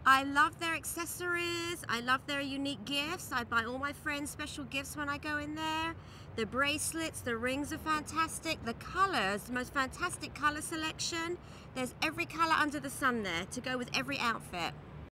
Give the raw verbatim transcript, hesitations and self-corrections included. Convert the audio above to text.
I love their accessories. I love their unique gifts. I buy all my friends special gifts when I go in there. The bracelets, the rings are fantastic. The colors, the most fantastic color selection. There's every color under the sun there to go with every outfit.